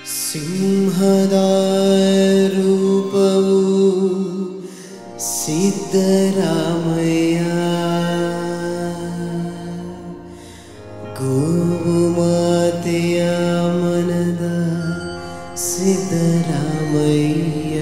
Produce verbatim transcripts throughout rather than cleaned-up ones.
ಸಿಂಹದ ರೂಪವು ಸಿದ್ದರಾಮಯ್ಯ, ಗೋವು ಮಾತೆಯ ಮನದ ಸಿದ್ದರಾಮಯ್ಯ.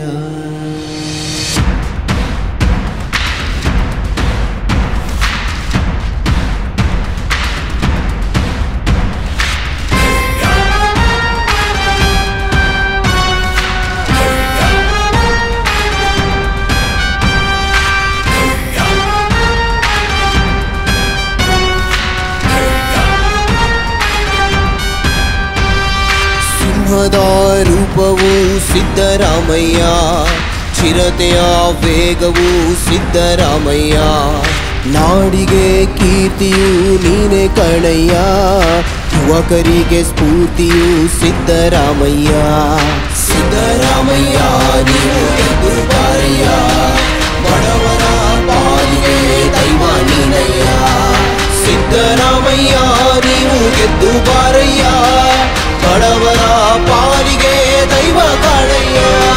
ಸಿಂಹದ ರೂಪವು ಸಿದ್ದರಾಮಯ್ಯ, ಚಿರತೆಯ ವೇಗವು ಸಿದ್ದರಾಮಯ್ಯ, ನಾಡಿಗೆ ಕೀರ್ತಿಯು ನೀನೆ ಕಣಯ್ಯ, ಯುವಕರಿಗೆ ಸ್ಫೂರ್ತಿಯು ಸಿದ್ದರಾಮಯ್ಯ. ಸಿದ್ದರಾಮಯ್ಯ ನೀವು ಗೆದ್ದು ಬಾರಯ್ಯ, ಬಡವರ ಪಾಲಿಗೆ ದೈವ ನೀನಯ್ಯ. ಸಿದ್ದರಾಮಯ್ಯ ನೀವು ಗೆದ್ದು ಬಾರಯ್ಯ, ಬಡವರ ಪಾಲಿಗೆ ದೈವ ಕಾಣಯ್ಯ.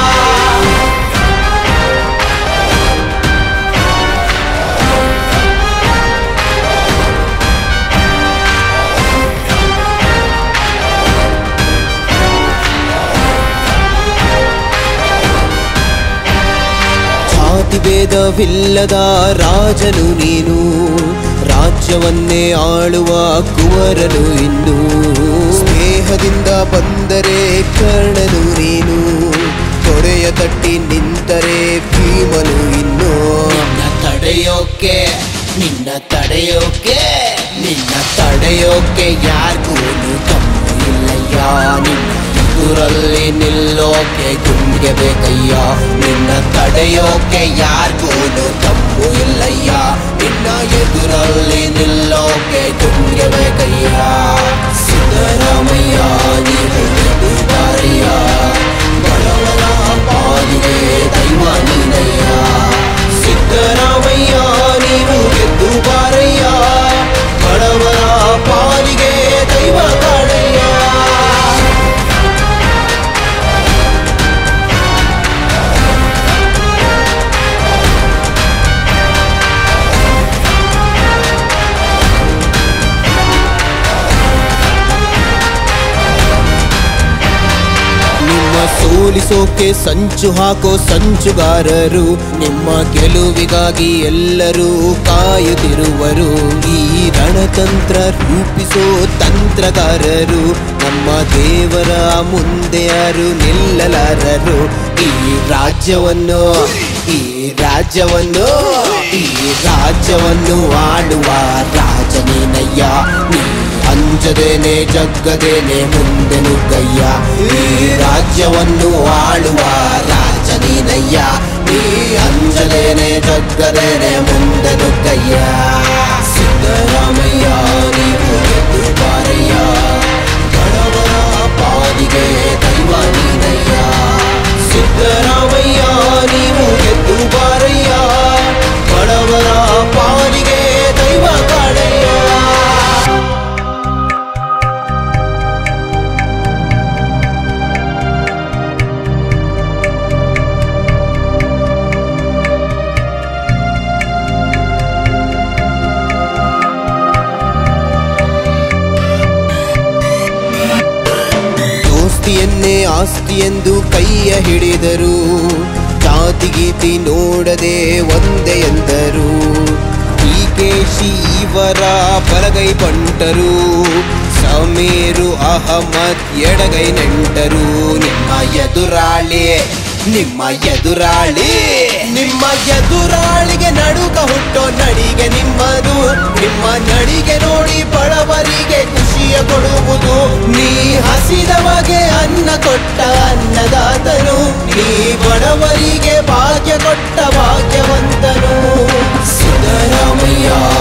ಜಾತಿ ಭೇದವಿಲ್ಲದ ರಾಜನು ನೀನು, ರಾಜ್ಯವನ್ನೇ ಆಳುವ ಕುವರನು ಇನ್ನು, ಸ್ನೇಹದಿಂದ ಬಂದರೆ ಕರ್ಣನು ನೀನು, ತೊಡೆಯ ತಟ್ಟಿ ನಿಂತರೆ ಭೀಮನು ಇನ್ನು. ನಿನ್ನ ತಡೆಯೋಕೆ ನಿನ್ನ ತಡೆಯೋಕೆ ನಿನ್ನ ತಡೆಯೋಕೆ ಯಾರಿಗೂ ತಮ್ಮು ಇಲ್ಲಯ್ಯ, ನಿನ್ನ ಎದುರಲ್ಲಿ ನಿಲ್ಲೋಕೆ ಗುಂಡಿಗೆ ಬೇಕಯ್ಯ. ನಿನ್ನ ತಡೆಯೋಕೆ ಯಾರಿಗೂ ತಮ್ಮು ಇಲ್ಲಯ್ಯ, ನಿನ್ನ ಎದುರಲ್ಲಿ ನಿಲ್ಲೋಕೆ ಗುಂಡಿಗೆ ಬೇಕಯ್ಯ. ಸಿದ್ದರಾಮಯ್ಯ ನೀವು ಗೆದ್ದು ಬಾರಯ್ಯ, ಬಡವರ ಪಾಲಿಗೆ ದೈವ ನೀನಯ್ಯ. ಸಿದ್ದರಾಮಯ್ಯ ನೀವು ಗೆದ್ದು ಬಾರಯ್ಯ, ಬಡವರ ಪಾಲಿಗೆ ದೈವ ಕಾಣಯ್ಯ. ಸೋಲಿಸೋಕೆ ಸಂಚು ಹಾಕೋ ಸಂಚುಗಾರರು, ನಿಮ್ಮ ಗೆಲುವಿಗಾಗಿ ಎಲ್ಲರೂ ಕಾಯುತ್ತಿರುವರು. ಈ ರಣತಂತ್ರ ರೂಪಿಸೋ ತಂತ್ರಗಾರರು, ನಮ್ಮ ದೇವರ ಮುಂದೆ ಯಾರು ನಿಲ್ಲಲಾರರು. ಈ ರಾಜ್ಯವನ್ನು ಈ ರಾಜ್ಯವನ್ನು ಈ ರಾಜ್ಯವನ್ನು ಆಳುವ ರಾಜನೇನಯ್ಯ, ನೀ ಅಂಜದೇನೆ ಜಗ್ಗದೇನೆ ಮುಂದೆ ನುಗ್ಗಯ್ಯ. ಈ ರಾಜ್ಯವನ್ನು ಆಳುವ ರಾಜನೀನಯ್ಯ, ನೀ ಅಂಜದೇನೆ ಜಗ್ಗದೇನೆ ಮುಂದೆ ನುಗ್ಗಯ್ಯ. ಸಿದ್ದರಾಮಯ್ಯ ನೀವು ಗೆದ್ದು ಬಾರಯ್ಯ, ಬಡವರ ಪಾಲಿಗೆ ದೈವ ನೀನಯ್ಯ. ಸಿದ್ದರಾಮಯ್ಯ ನೀವು ಗೆದ್ದು ಬಾರಯ್ಯ, ಬಡವರ ಪಾಲಿಗೆ ದೈವ ಕಾಣಯ್ಯ. ದೋಸ್ತಿಯನ್ನೇ ಆಸ್ತಿ ಎಂದು ಕೈಯ ಹಿಡಿದರು, ಜಾತಿ ಗೀತಿ ನೋಡದೆ ಒಂದೇ ಎಂದರು. ಡಿಕೆಶಿ ಇವರ ಬಲಗೈ ಬಂಟರು, ಸಮೀರು ಅಹಮದ್ ಎಡಗೈ ನೆಂಟರು. ನಿಮ್ಮ ಎದುರಾಳಿ ನಿಮ್ಮ ಎದುರಾಳಿ ನಿಮ್ಮ ಎದುರಾಳಿಗೆ ನಡುಕ ಹುಟ್ಟೋ ನಡಿಗೆ ನಿಮ್ಮದು. ನಿಮ್ಮ ನಡಿಗೆ ನೋಡಿ ಬಡವರಿಗೆ ಖುಷಿಯ ಕೊಡುವುದು. ನೀ ಹಸಿದವಗೆ ಅನ್ನ ಕೊಟ್ಟ ಅನ್ನದಾತನು, ನೀ ಬಡವರಿಗೆ ಭಾಗ್ಯ ಕೊಟ್ಟ ಭಾಗ್ಯವಂತನು. ಸಿದ್ದರಾಮಯ್ಯ